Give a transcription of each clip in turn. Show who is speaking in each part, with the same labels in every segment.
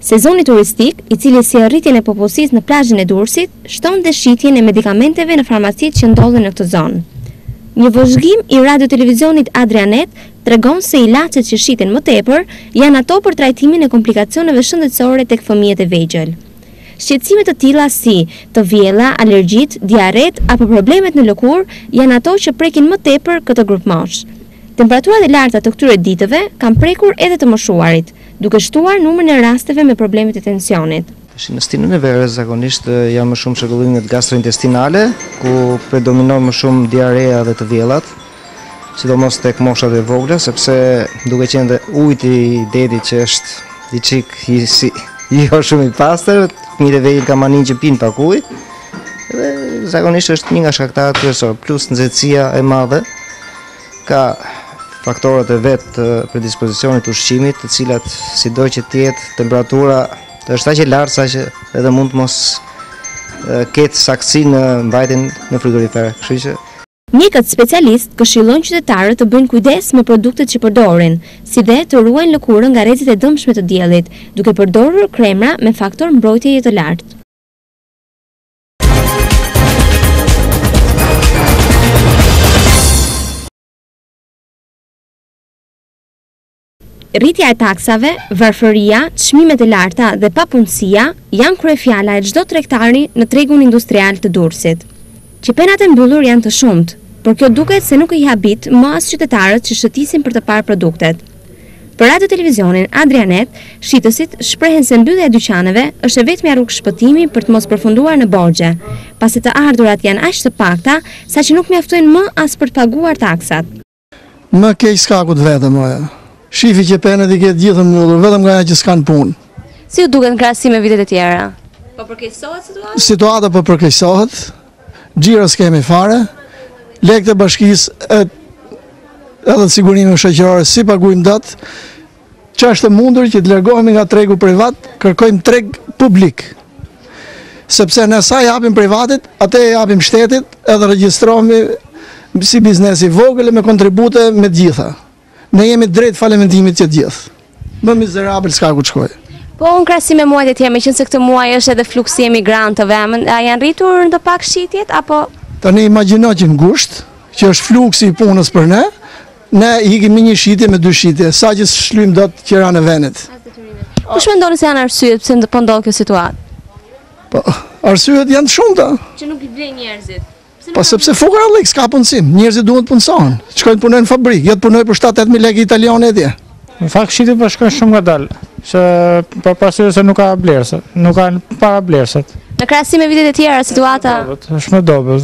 Speaker 1: Sezoni turistik, i cili si arritjen e popullsisë në plazhin e Durrësit, shton dëshitjen e medikamenteve në farmacitë që ndodhen në këtë zonë. Një vëzhgim i radio-televizionit Adrianet tregon se ilaçet që shiten më tepër janë ato për trajtimin e komplikacioneve shëndetësore tek fëmijët e vegjël. Shqetësime të tilla si të vjella, alergjit, diaret apo problemet në lëkurë janë ato që prekin më tepër këtë grup mosh. Temperaturat e larta të këtyre ditëve kanë prekur edhe të moshuarit, duke shtuar numrin e rasteve me probleme të tensionit.
Speaker 2: Në stinën e verës zakonisht janë më shumë çrregullimet gastrointestinale, ku predominon më shumë diarea dhe të vjellat, sidomos tek moshat e vogla, sepse duke qenë dhe ujiti i detit që është jo shumë i pastër, fëmijët e vegjël kanë maninë që pinë pak ujë, dhe zakonisht është një nga shkaktarët kryesor, plus nxehtësia e madhe, ka faktorët e vetë të predispozicionit të ushqimit, të cilat sido që tjetë temperatura është aq e lartë sa që edhe mund të mos ketë saktësi në mbajtjen në frigorifer. Kështu që
Speaker 1: mjekët specialist këshillojnë qytetarët të bëjnë kujdes me produktet që përdorin, si dhe të ruajnë lëkurën nga rrezikët e dëmshme të diellit, duke përdorur kremra me faktor mbrojtjeje të lartë. Rritja e taksave, varfëria, çmimet e larta dhe papunësia janë kryefjala e çdo tregtari në tregun industrial të Durrësit. Qipenat e mbyllur janë të shumt, por kjo duket se nuk i habit më as qytetarët që shëtisin për të parë produktet. Për radio-televizionin Adrianet, shitësit shprehen se mbyllja e dyqaneve është e vetmja rrugë shpëtimi për të mos përfunduar në borxhe, pasi të ardhurat janë aq të pakta saqë nuk mjaftojnë më as për të paguar taksat.
Speaker 3: Më keq skakut vetëm moja. Shifi që penet i ketë gjithë mbyllur, vetëm nga që s'kanë punë.
Speaker 1: Si u duket në krahasim me vitet e tjera? Po përkeqësohet situata?
Speaker 3: Situata po përkeqësohet, xhiro s'kemi fare, lekët e bashkisë edhe të sigurimeve shoqërore si paguajmë dot. Ç'është e mundur që të largohemi nga tregu privat, kërkojmë treg publik. Sepse ne sa japim privatit, atë japim shtetit, edhe regjistrohemi si biznes i vogël me kontribute me të gjitha. Ne jemi drejt falementimit që gjithë. Më mizerabël s'ka ku të shkoj.
Speaker 1: Po në krahasim me muajt e tjerë, meqenëse se këtë muaj është edhe fluksi emigrantëve, a janë rritur në të pak shitjet apo?
Speaker 3: Tani imagjino që në gusht, që është fluksi i punës për ne ikim një shitje me 2 shitje, sa që shlym dot qira në venit.
Speaker 1: Kush mendoni se janë arsyet pse po ndodh kjo situatë?
Speaker 3: Po, arsyet janë të shumta.
Speaker 1: Që nuk i blejnë njerëzit.
Speaker 3: Po sepse fukarallik s'ka punësim, njerëzit duhet punësohen, shkojnë punojnë në fabrikë, jo të punojnë për 7-8.000 lekë italiane atje.
Speaker 4: Në fakt shitjet po shkojnë shumë ngadalë, se për pasur se nuk ka blerëse, nuk kanë para blerësat.
Speaker 1: Në krahasim me vitet e tjera situata
Speaker 4: është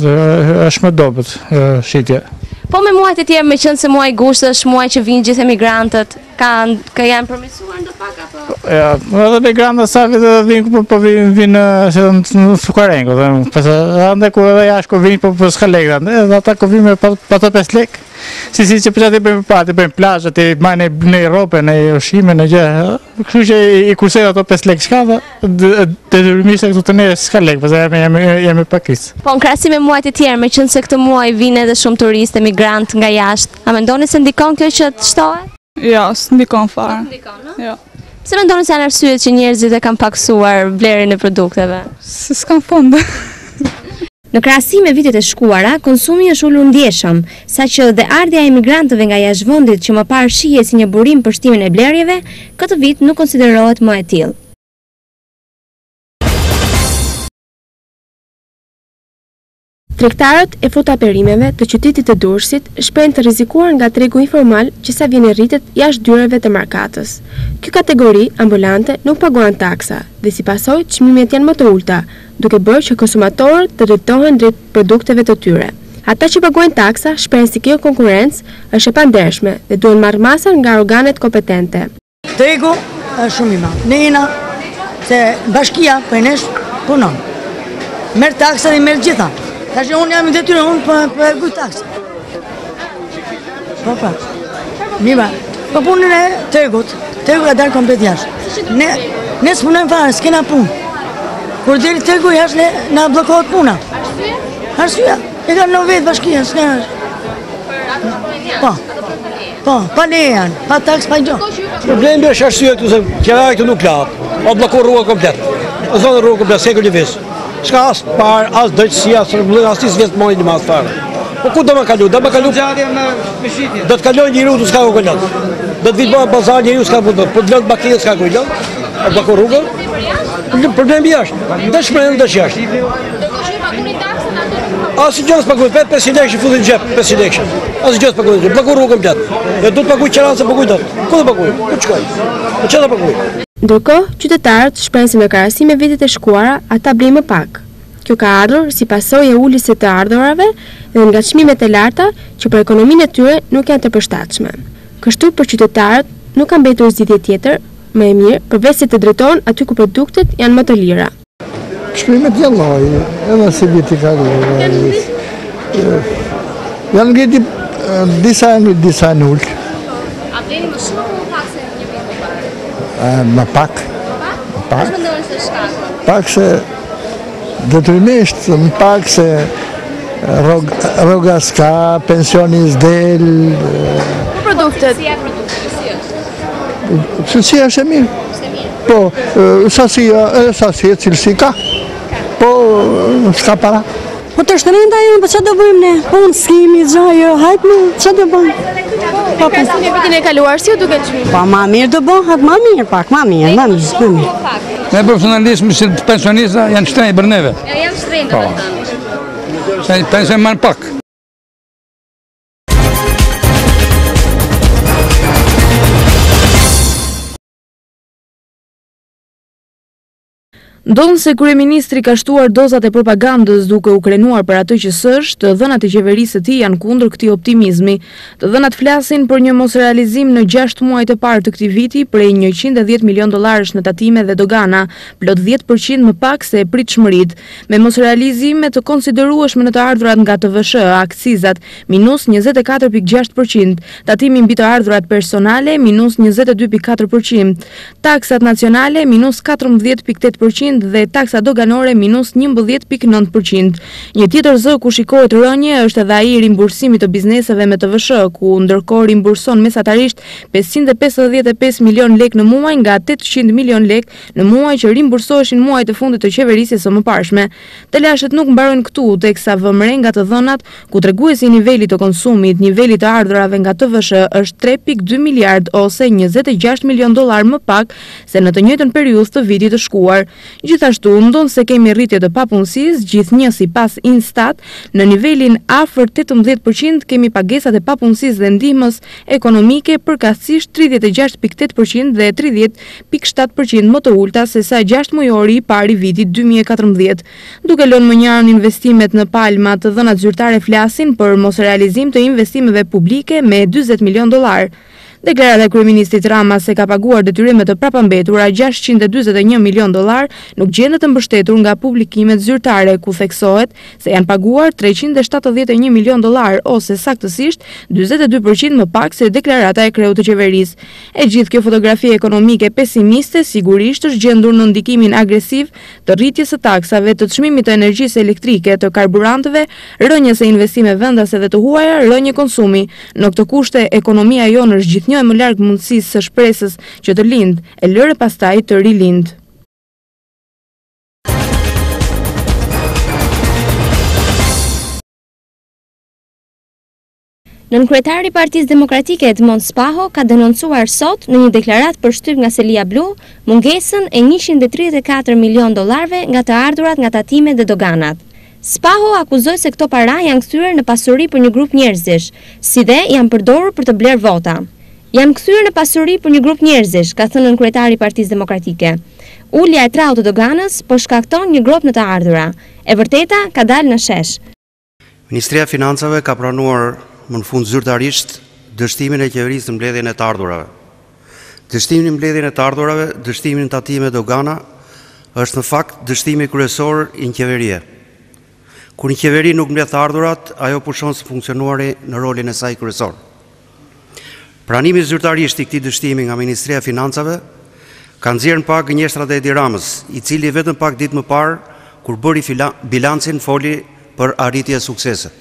Speaker 4: më dobët shitje.
Speaker 1: Po me muajt e tjerë, meqenëse muaji gusht është muaj që vinë gjithë emigrantët, janë përmirësuar ndo pak apo?
Speaker 4: Ja, edhe emigrantët sa vite vinë po vinë në fukarengo, pse ande ku edhe jashtë ku vinë po s'ka lekë, edhe ata ku vinë me pa të 5 lekë. Si që përsa të bëjmë parti, bëjmë plazhe, të majnë në rope, në ushqime, në gjë. Kështu që i kursejnë ato 5 lekë shka dhe detyrimisht e këtu të ne s'ka lekë, përse jemi pakis. Po
Speaker 1: në krahasim me muajt e tjerë, meqenëse këtë muaj vinë edhe shumë turistë, emigrant nga jashtë, a mendoni se ndikon kjo që të shtohet?
Speaker 5: Jo, s'ndikon fare.
Speaker 1: S'ndikon, no?
Speaker 5: Jo.
Speaker 1: Pse mendoni se janë arsyet që njerëzit e kanë paksuar vlerën e produkteve?
Speaker 5: Se s'kan fund.
Speaker 1: Në krahasim me vitet e shkuara, konsumi është ulur ndjeshëm, saqë dhe ardhja e emigrantëve nga jashtëvendit që më parë shihej si një burim për shtimin e blerjeve, këtë vit nuk konsiderohet më e tillë. Tregtarët e frutaperimeve të qytetit të Durrësit shprehen të rrezikuar nga tregu informal që sa vjen rritet jashtë dyreve të markatës. Kjo kategori ambulante nuk paguan taksa dhe si pasojë çmimet janë më të ulta, duke bërë që konsumatorët të drejtohen drejt produkteve të tyre. Ata që paguajnë taksa shprehen se kjo konkurrencë është e pandershme dhe duhen marrë masën nga organet kompetente.
Speaker 6: Tregu është shumë i madh. Ne jena se bashkia për nesh punon. Merr taksa dhe merr gjitha. Tash unë jam i detyrë, unë për erguj taksë. Po. Mima, po punën e tregut ka dalë komplet jashtë. Ne s'punojmë fare, s'kena punë. Kur deri tregu jashtë, na bllokohet puna. Arsyeja? E kanë në vetë bashkia, s'ka. Po, pa leje janë, pa taksë, pa gjë.
Speaker 7: Problemi është arsyeja këtu se qevera këtu nuk lahet. o bllokuar rrugën komplet. O zonë rrugën komplet, se lëviz. S'ka as parë, as drejtësi, as rregullim, as nis vetë mojnë mas fare. Po ku do më kalu? Do më kalu do të kalojë njeriu të s'ka kolon. Do të vitë bëjë bazar njeriu s'ka mundot. Po të lënë makinë s'ka kolon. O bllokuar rrugën. Problemi është. Dëshmën jashtë. Asë gjë s'paguaj, 500 lekë futin xhep, 500 lekë. Asë gjë s'paguaj, bllokuar rrugën komplet. Ne do të paguaj qeran se paguaj dot. Ku do paguaj? Ku shkoj? Po çfarë do paguaj?
Speaker 1: Ndërkohë, qytetarët shpresin me krahasim me vitet e shkuara, ata blejnë më pak. Kjo ka ardhur si pasojë e uljes së të ardhurave dhe nga çmimet e larta që për ekonominë e tyre nuk janë të përshtatshme. Kështu për qytetarët nuk ka mbetur zgjidhje tjetër më e mirë përveç se të drejtohen aty ku produktet janë më të lira.
Speaker 3: Shprimet janë lloj, edhe si viti kaluar. Janë ngriti disa në ullë.
Speaker 1: A bleni më shumë apo më pak se një vit më parë?
Speaker 3: Më pak.
Speaker 1: Çfarë mendoni se shkak?
Speaker 3: Pak se detyrimisht, më pak se rroga s'ka, pensioni s'del.
Speaker 1: Produktet.
Speaker 3: Cilësia është e mirë. Po, sasia, cilësi ka. Po, s'ka para.
Speaker 6: Po të shtrenda ju, po që do bëjmë ne? Po në skimi, zhajo, hajtë me, që do bëjmë?
Speaker 1: Po, krahasim me vitin e kaluar, si u duket çmimi?
Speaker 6: Po, ma mirë do bëhet, ma mirë pak, ma mirë.
Speaker 8: Ne profesionalistë, si pensionista, janë shtrenjtë për neve.
Speaker 1: Janë shtrenjtë, do të thënë.
Speaker 8: Pension marrin pak.
Speaker 9: Ndonë se kryeministri ka shtuar dozat e propagandës duke u krenuar për atë që s'është, të dhënat e qeverisë së tij janë kundër këtij optimizmi. Të dhënat flasin për një mosrealizim në 6 muajt e parë të këtij viti prej $110 milion në tatime dhe dogana, plot 10% më pak se e pritshmëritë, me mosrealizime të konsiderueshme në të ardhurat nga TVSH, akcizat minus 24.6%, tatimi mbi të ardhurat personale minus 22.4%, taksat nacionale minus 14.8% dhe taksa doganore minus 11.9%. Një tjetër zë ku shikohet rënje është edhe ai i rimbursimit të bizneseve me TVSH, ku ndërkohë rimburson mesatarisht 555 milion lek në muaj nga 800 milion lek në muaj që rimbursoheshin muajt e fundit të qeverisjes së mëparshme. Të lashët nuk mbarojnë këtu, teksa vëmëren nga të dhënat, ku treguesi i nivelit të konsumit, niveli të ardhurave nga TVSH është 3.2 miliard ose $26 milion më pak se në të njëjtën periudhë të vitit të shkuar. Gjithashtu, ndonë se kemi rritje të papunësisë, gjithnjë sipas Instat, në nivelin afër 18% kemi pagesat e papunësisë dhe ndihmës ekonomike përkatësisht 36.8% dhe 30.7% më të ulta se sa 6 mujori i parë i vitit 2014. Duke lënë më njarën investimet në palma, të dhënat zyrtare flasin për mos realizim të investimeve publike me $40 milion. Deklarata e kryeministit Rama se ka paguar detyrimet të prapambetura $641 milion nuk gjendet të mbështetur nga publikimet zyrtare, ku theksohet se janë paguar $371 milion ose saktësisht 42% më pak se deklarata e kreut të qeverisë. E gjithë kjo fotografi ekonomike pesimiste sigurisht është gjendur në ndikimin agresiv të rritjes së taksave, të çmimit të energjisë elektrike, të karburantëve, rënjes së investimeve vendase dhe të huaja, rënje konsumi. Në këtë kushte ekonomia jonë është gjithnjë e më larg mundësisë së shpresës që të lindë, e lëre pastaj të rilindë.
Speaker 1: Nënkryetari i Partisë Demokratike Edmond Spaho ka denoncuar sot në një deklaratë për shtyp nga Selia Blu mungesën e $134 milion nga të ardhurat nga tatimet dhe doganat. Spaho akuzoi se këto para janë kthyer në pasuri për një grup njerëzish, si dhe janë përdorur për të blerë vota. Jam kthyer në pasuri për një grup njerëzish, ka thënë nënkryetari i Partisë Demokratike. Ulja e trautë të doganës po shkakton një grop në të ardhura. E vërteta ka dalë në shesh.
Speaker 10: Ministria e Financave ka pranuar më në fund zyrtarisht dështimin e qeverisë në mbledhjen e të ardhurave. Dështimi në mbledhjen e të ardhurave, dështimi në tatime dogana, është në fakt dështimi kryesor i një qeverie. Kur një qeveri nuk mbledh të ardhurat, ajo pushon së funksionuari në rolin e saj kryesor. Pranimi zyrtarisht i këtij dështimi nga Ministria e Financave ka nxjerrë pa gënjeshtrat e Edi Ramës, i cili vetëm pak ditë më parë, kur bëri bilancin, foli për arritje e suksese.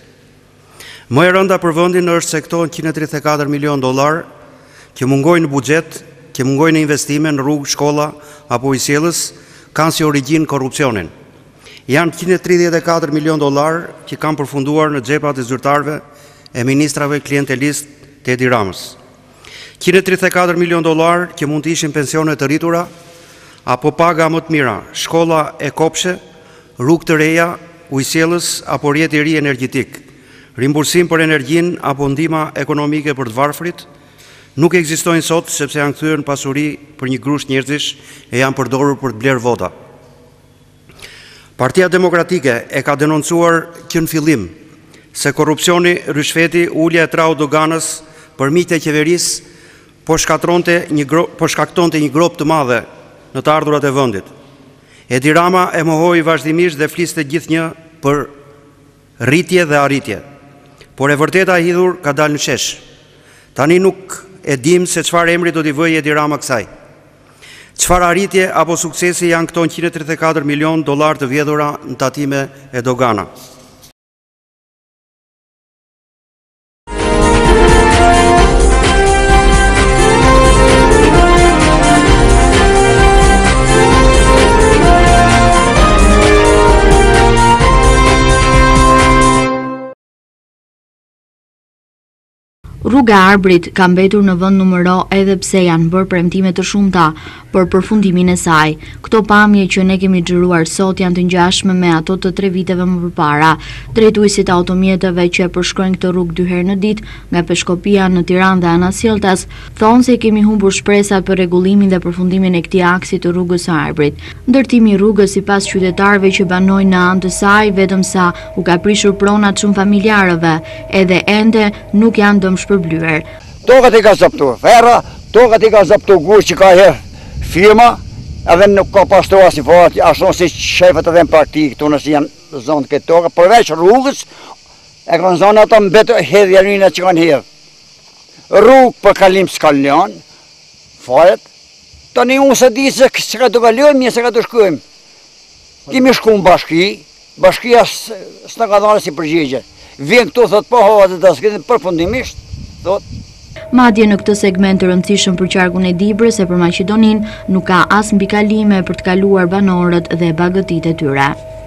Speaker 10: Më e rënda për vendin është se këto $134 milion që mungojnë në buxhet që mungojnë investime në rrugë, shkolla apo ujësiellës kanë si origjinë korrupsionin. Janë 134 milion dollar që kanë përfunduar në xhepat e zyrtarëve e ministrave klientelist të Edi Ramës. 134 milion dollar që mund të ishin pensione të rritura apo paga më të mira, shkolla e kopshe, rrugë të reja, ujësiellës apo rrjet i ri energjetik, rimbursim për energjinë apo ndihma ekonomike për të varfrit, nuk ekzistojnë sot sepse janë kthyer në pasuri për një grush njerëzish e janë përdorur për të blerë vota. Partia Demokratike e ka denoncuar që në fillim se korrupsioni, rishfeti, ulja e trau doganës për miqtë e qeverisë po shkaktonte një grop të madhe në të ardhurat e vendit. Edi Rama e mohoi vazhdimisht dhe fliste gjithnjë për rritje dhe arritje. Por e vërteta e hidhur ka dalë në shesh. Tani nuk e dim se çfarë emri do t'i vëjë Edi Rama kësaj. Çfarë arritje apo suksesi janë këto 134 milion dollar të vjedhura në tatime e dogana.
Speaker 11: Rruga e Arbrit ka mbetur në vend numero edhe pse janë bërë premtime të shumta për përfundimin e saj. Këto pamje që ne kemi xhiruar sot janë të ngjashme me ato të 3 viteve më përpara. Drejtuesit e automjeteve që përshkrojnë këtë rrugë 2 herë në ditë nga Peshkopia në Tiranë dhe Anasjelltas thonë se kemi humbur shpresat për rregullimin dhe përfundimin e këtij aksi të rrugës së Arbrit. Ndërtimi i rrugës sipas qytetarëve që banojnë në anë të saj vetëm sa u ka prishur pronat shumë familjarëve, edhe ende nuk janë dëmshpërblyer.
Speaker 12: Tokat i ka zoptuar ferra, tokat i ka zoptuar gur që ka herë firma, edhe nuk ka pastru asnjë fare, ashtu si shefët edhe në praktikë këtu nëse janë zonë këtë toka, përveç rrugës, e kanë zonë ato mbetur hedhjerinat që kanë hedhë. Rrugë për kalim s'ka lënë, faret, tani unë se di se ka të kalojmë, mirë se ka të shkojmë. Kemi shku në bashki, bashkia s'na ka dhënë si përgjigje. Vjen këtu thot po hova të dasgjetin përfundimisht, thot.
Speaker 11: Madje në këtë segment të rëndësishëm për qarkun e Dibrës e për Maqedoninë nuk ka as mbikalime për të kaluar banorët dhe bagëtitë e tyre.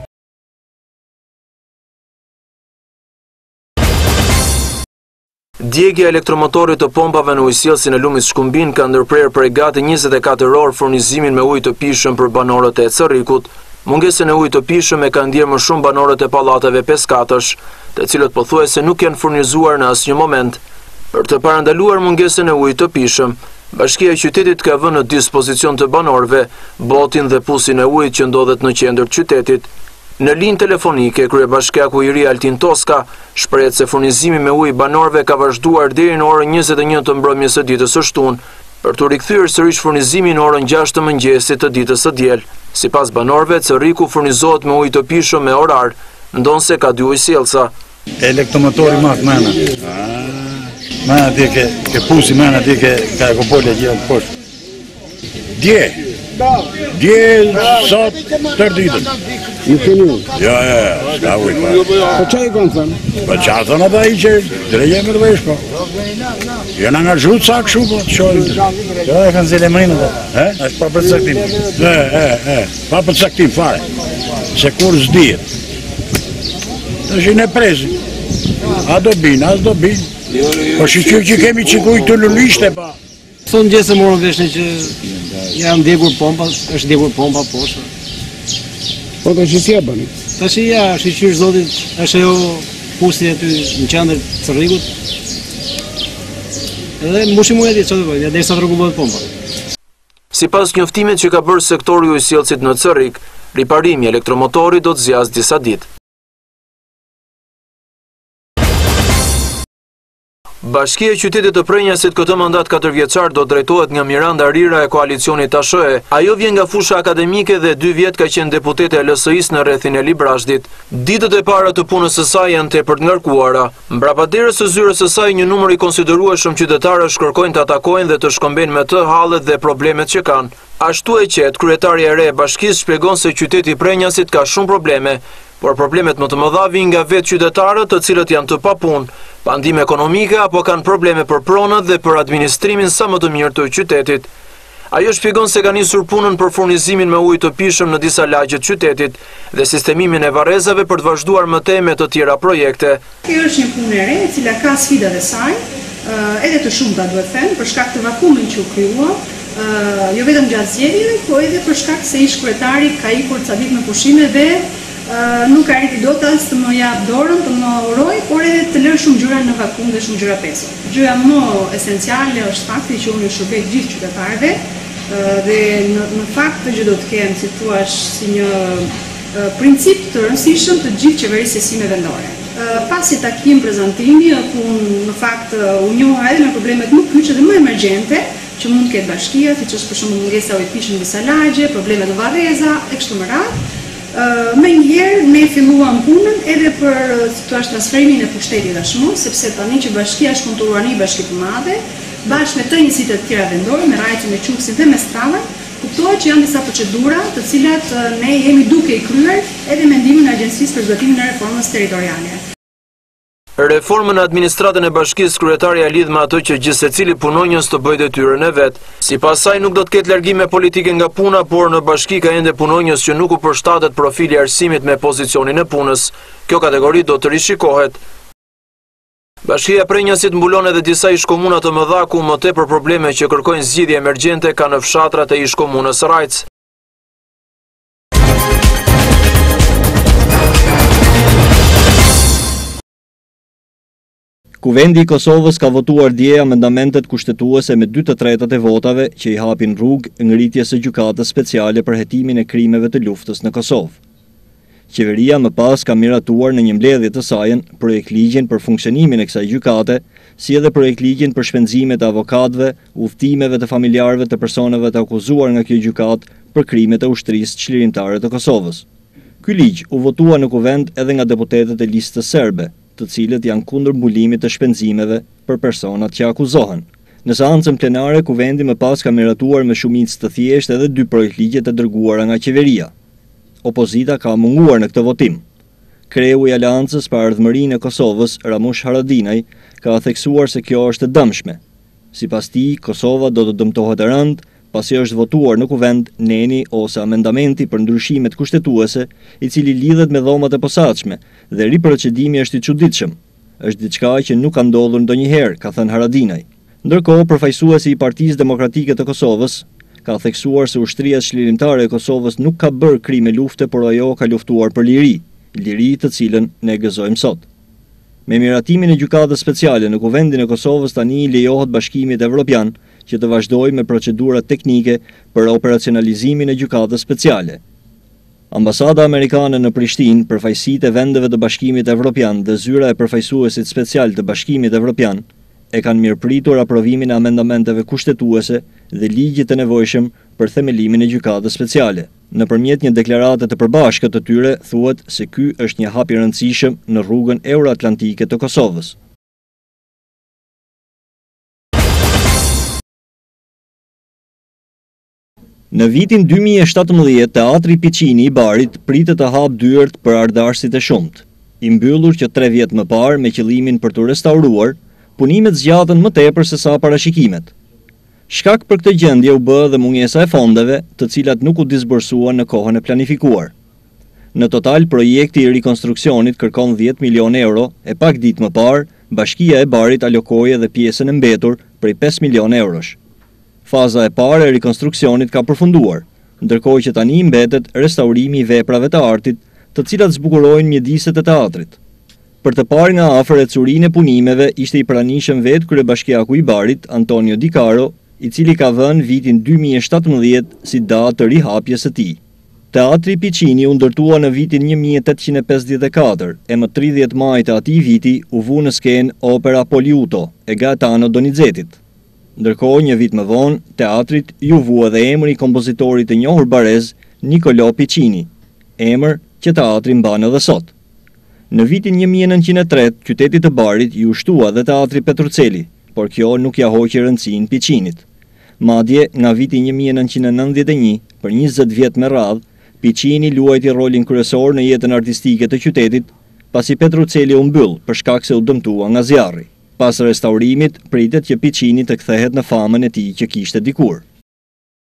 Speaker 13: Djegja e elektromotorit të pompave në ujësiellësin e Lumis Shkumbin ka ndërprerë prej gati 24 orë furnizimin me ujë të pishëm për banorët e Cerrikut. Mungesën e ujit të pishëm e kanë ndjerë më shumë banorët e pallateve peskatësh, të cilët pothuajse nuk janë furnizuar në asnjë moment. Për të parandaluar mungesën e ujit të pishëm, Bashkia e Qytetit ka vënë në dispozicion të banorëve botin dhe pusin e ujit që ndodhet në qendër të qytetit. Në linjë telefonike, kryebashkiaku i ri Altin Toska shprehet se furnizimi me ujë banorëve ka vazhduar deri në orën 21 të mbrëmjes së ditës së shtunë, për të rikthyer sërish furnizimin në orën 6 të mëngjesit të ditës së diel. Sipas banorëve, Cerriku furnizohet me ujë të pishëm me orar, ndonse ka 2 ujësiellësa.
Speaker 14: Elektromotori mëna. Mëna di ke pusi mëna di ka kupolja gjithë poshtë. Dje sot tërë ditën.
Speaker 15: Nuk keni ujë?
Speaker 14: Ja, s'ka ujë.
Speaker 15: Po çaj i kanë thënë?
Speaker 14: Po çfarë thonë ata i që drejë me vesh po. Janë angazhuar sa kështu po të shojnë. Ja, e kanë zële mërinë ata. Është pa për caktim. Pa për caktim fare. Se kur s'dihet. Tash ne presim. A do bin, as do bin. Po shiqyr që kemi qikuj të lulishte pa.
Speaker 16: Thonë gjithë se morën veshën që janë ndjekur pompa, është ndjekur pompa poshtë.
Speaker 15: Po të shqisja bëni?
Speaker 16: Të shqia, shiqyr zotit, është ajo pusti aty në qendër Cerrikut. Edhe mbushim ujë aty, çfarë bëjmë, derisa të rregullohet pompa.
Speaker 13: Sipas njoftimit që ka bërë sektori i ujësiellësit në Cerrik, riparimi i elektromotorit do të zgjasë disa ditë. Bashkia e Qytetit të Prenjasit këtë mandat 4 vjeçar do drejtohet nga Miranda Rira e koalicionit TSH-e. Ajo vjen nga fusha akademike dhe 2 vjet ka qenë deputete e LSI-s në rrethin e Librazhdit. Ditët e para të punës së saj janë tepër të ngarkuara. Mbrapa derës së zyrës së saj një numër i konsiderueshëm qytetarësh kërkojnë të atakojnë dhe të shkëmbejnë me të hallet dhe problemet që kanë. Ashtu e qetë, kryetaria e re e bashkisë shpjegon se qyteti i Prenjasit ka shumë probleme, por problemet më të mëdha vijnë nga vetë qytetarët të cilët janë të papunë, pandime ekonomike apo kanë probleme për pronët dhe për administrimin sa më të mirë të qytetit. Ajo shpjegon se ka nisur punën për furnizimin me ujë të pishëm në disa lagje të qytetit dhe sistemimin e varrezave për të vazhduar më tej me të tjera projekte.
Speaker 17: Kjo është një punë e re e cila ka sfidat e saj, edhe të shumta duhet them, për shkak të vakumit që u krijua, jo vetëm gjatë zgjedhjeve, po edhe për shkak se ish kryetari ka ikur ca ditë në pushime dhe nuk arriti dot as të më jap dorën, të më uroj, por edhe të lërë shumë gjëra në vakum dhe shumë gjëra pesur. Gjëja më esenciale është fakti që unë shërbej gjithë qytetarëve dhe në fakt të gjë do të kem, si thua, si një princip të rëndësishëm të gjithë qeverisë vendore. Pasi takim prezantimi, ku në fakt u njoha edhe me problemet më kyçe dhe më emergjente që mund të ketë bashkia, siç është për shembull mungesa ujit pishëm në disa lagje, probleme të varreza e kështu me radhë. Me njëherë ne filluam punën edhe për transferimin e pushtetit tashmë, sepse tani që bashkia është konturuar një bashki të madhe, bashkë me të njësitë të tjera vendore, me Rajcën, me Quksin dhe me Stravën, kuptohet që janë disa procedura të cilat ne jemi duke i kryer edhe me ndihmën e Agjencisë për zbatimin e reformës territoriale.
Speaker 13: Reformën e administratën e bashkisë kryetaria lidh me ato që gjithë secili punonjës të bëjë detyrën e vet. Sipas saj nuk do të ketë largime politike nga puna, por në bashki ka ende punonjës që nuk u përshtatet profili arsimit me pozicionin e punës. Kjo kategori do të rishikohet. Bashkia Prenjasit mbulon edhe disa ish-komuna të mëdha ku më tepër probleme që kërkojnë zgjidhje emergjente ka në fshatrat e ish-komunës Rajc.
Speaker 18: Kuvendi i Kosovës ka votuar dje amendamentet kushtetuese me 2/3 e votave që i hapin rrugë ngritjes së gjykatës speciale për hetimin e krimeve të luftës në Kosovë. Qeveria më pas ka miratuar në një mbledhje të saj projektligjin për funksionimin e kësaj gjykate, si edhe projektligjin për shpenzimet e avokatëve, udhëtimeve të familjarëve të personave të akuzuar nga kjo gjykatë për krimet e ushtrisë çlirimtare të Kosovës. Ky ligj u votua në kuvend edhe nga deputetët e listës serbe, të cilët janë kundër mbulimit të shpenzimeve për personat që akuzohen. Në seancën plenare, kuvendi më pas ka miratuar me shumicë të thjeshtë edhe 2 projektligje të dërguara nga qeveria. Opozita ka munguar në këtë votim. Kreu i Aleancës për Ardhmërinë e Kosovës, Ramush Haradinaj, ka theksuar se kjo është e dëmshme. Sipas tij, Kosova do të dëmtohet e rënd pasi është votuar në kuvend neni ose amendamenti për ndryshimet kushtetuese, i cili lidhet me dhomat e posaçme dhe riprocedimi është i çuditshëm. Është diçka që nuk ka ndodhur ndonjëherë, ka thënë Haradinaj. Ndërkohë, përfaqësuesi i Partisë Demokratike të Kosovës ka theksuar se ushtria çlirimtare e Kosovës nuk ka bërë krime lufte, por ajo ka luftuar për liri të cilën ne gëzojmë sot. Me miratimin e gjykatës speciale në kuvendin e Kosovës tani lejohet Bashkimit Evropian që të vazhdojë me procedurat teknike për operacionalizimin e gjykatës speciale. Ambasada amerikane në Prishtinë, përfaqësitë e vendeve të Bashkimit Evropian dhe zyra e përfaqësuesit special të Bashkimit Evropian e kanë mirëpritur aprovimin e amendamenteve kushtetuese dhe ligjit të nevojshëm për themelimin e gjykatës speciale. Nëpërmjet një deklarate të përbashkët të tyre, thuhet se ky është një hap i rëndësishëm në rrugën euroatlantike të Kosovës. Në vitin 2017, Teatri Piçini i Barit pritet të hap dyert për ardharësit e shumt. I mbyllur që 3 vjet më parë me qëllimin për të restauruar, punimet zgjatën më tepër se sa parashikimet. Shkak për këtë gjendje u bë dhe mungesa e fondeve, të cilat nuk u disbursuan në kohën e planifikuar. Në total, projekti i rikonstruksionit kërkon 10 milion euro, e pak ditë më parë, Bashkia e Barit alokoi edhe pjesën e mbetur prej 5 milion eurosh. Faza e parë e rikonstruksionit ka përfunduar, ndërkohë që tani mbetet restaurimi i veprave të artit, të cilat zbukurojnë mjediset e teatrit. Për të parë nga afër ecurinë e punimeve ishte i pranishëm vetë kryebashkiaku i Barit, Antonio Di Caro, i cili ka vënë vitin 2017 si datë të rihapjes së tij. Teatri Piçini u ndërtua në vitin 1854 e më 30 maj të atij viti u vu në skenë opera Poliuto e Gaetano Donizetit. Ndërkohë, një vit më vonë, teatrit ju vu edhe emri i kompozitorit të njohur barez Niccolò Piçini, emër që teatri mban edhe sot. Në vitin 1903, qytetit të Barit ju shtua dhe teatri Petruceli, por kjo nuk ja hoqi rëndësinë Piçinit. Madje, nga viti 1991, për 20 vjet me radhë, Piçini luajti rolin kryesor në jetën artistike të qytetit, pasi Petruceli u mbyll për shkak se u dëmtua nga zjarri. Pas restaurimit, pritet që Piçini të kthehet në famën e tij që kishte dikur.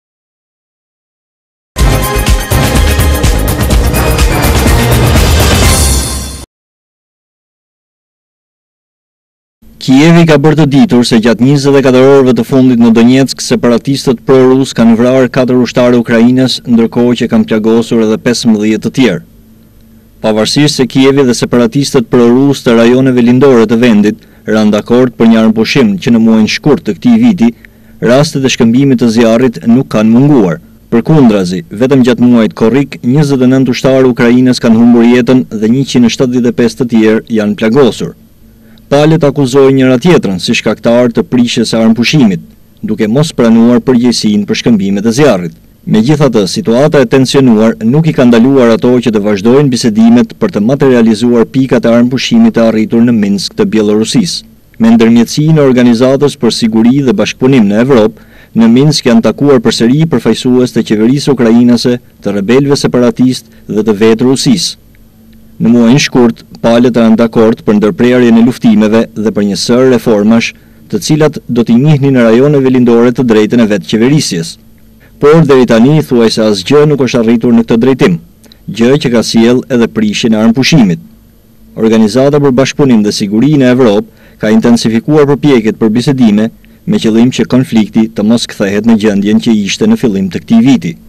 Speaker 18: Kijevi ka bërë të ditur se gjatë 24 orëve të fundit në Donetsk, separatistët pro-rus kanë vrarë 4 ushtarë Ukrainës, ndërkohë që kanë plagosur edhe 15 të tjerë. Pavarësisht se Kijevi dhe separatistët pro-rus të rajoneve lindore të vendit rënë dakord për një armpushim që në muajin shkurt të këtij viti, rastet e shkëmbimit të zjarrit nuk kanë munguar. Përkundrazi, vetëm gjatë muajit korrik, 29 ushtarë Ukrainës kanë humbur jetën dhe 175 të tjerë janë plagosur. Palët akuzojnë njëra tjetrën si shkaktar të prishjes së armpushimit, duke mos pranuar përgjegjësinë për shkëmbimet e zjarrit. Megjithatë, situata e tensionuar nuk i ka ndaluar ato që të vazhdojnë bisedimet për të materializuar pikat e armpushimit të arritur në Minsk të Bielorusisë. Me ndërmjetësinë e Organizatës për Siguri dhe Bashkëpunim në Evropë, në Minsk janë takuar përsëri përfaqësues të qeverisë ukrainase, të rebelëve separatist dhe të vetë Rusisë. Në muajin shkurt, palët janë dakord për ndërprerjen e luftimeve dhe për një sër reformash, të cilat do t'i njihnin në rajoneve lindore të drejtën e vetë qeverisjes. Por deri tani thuajse asgjë nuk është arritur në këtë drejtim, gjë që ka sjellë edhe prishjen e armpushimit. Organizata për Bashkëpunim dhe Siguri në Evropë ka intensifikuar përpjekjet për bisedime me qëllim që konflikti të mos kthehet në gjendjen që ishte në fillim të këtij viti.